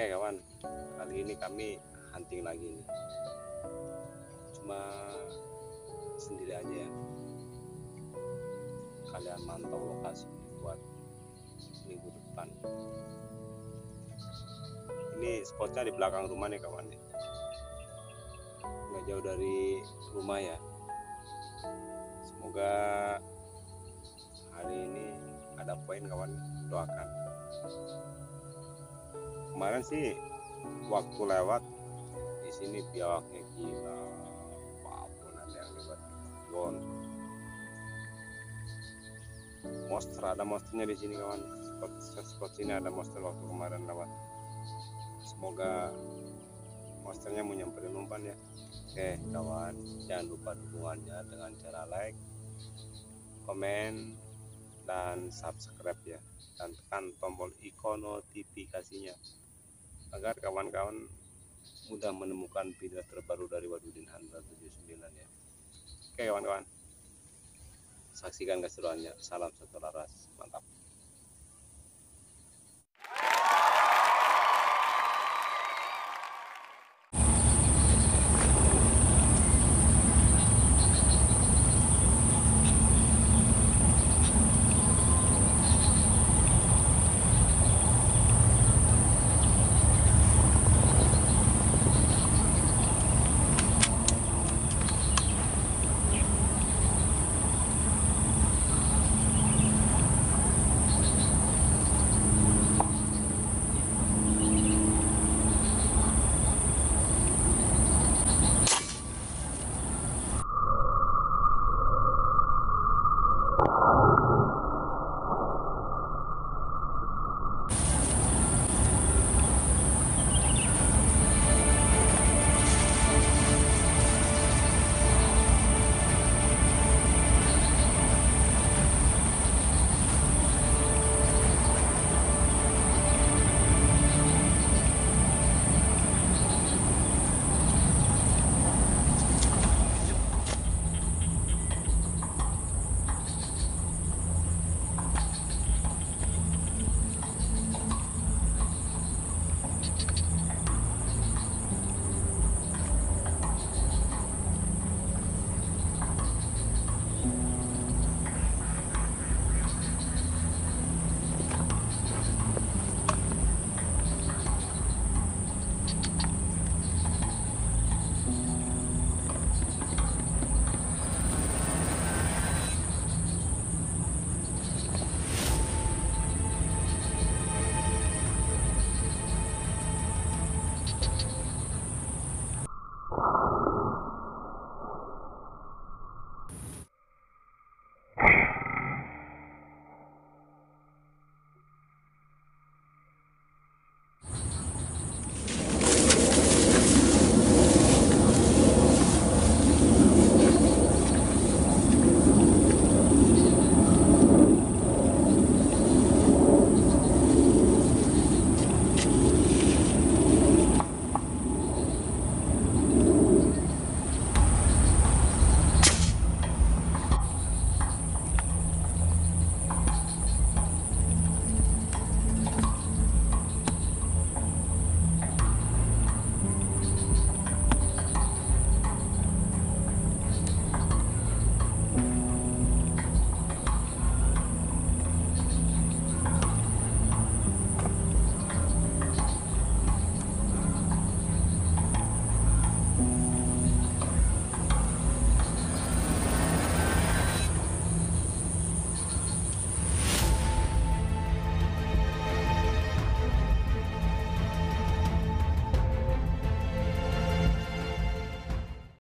Oke kawan, kali ini kami hunting lagi nih. Cuma sendiri aja ya. Kalian mantau lokasi buat minggu depan. Ini spotnya di belakang rumah nih kawan nih. Nggak jauh dari rumah ya. Semoga hari ini ada poin kawan, doakan. Kemarin sih waktu lewat di sini biawaknya gila, apapun ada yang lewat gon. Monster, ada monsternya di sini kawan. Spot sini ada monster waktu kemarin lewat. Semoga monsternya mau nyamperin umpan ya. Oke kawan, jangan lupa dukungannya dengan cara like, komen, dan subscribe ya, dan tekan tombol ikon notifikasinya agar kawan-kawan mudah menemukan video terbaru dari Wadudin Handra 79 ya. Oke kawan-kawan, saksikan keseruannya. Salam satu laras, mantap.